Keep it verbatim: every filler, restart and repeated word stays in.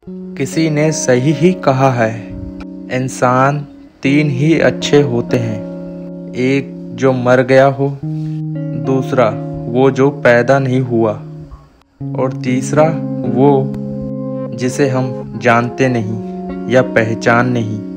किसी ने सही ही कहा है, इंसान तीन ही अच्छे होते हैं। एक जो मर गया हो, दूसरा वो जो पैदा नहीं हुआ, और तीसरा वो जिसे हम जानते नहीं या पहचान नहीं।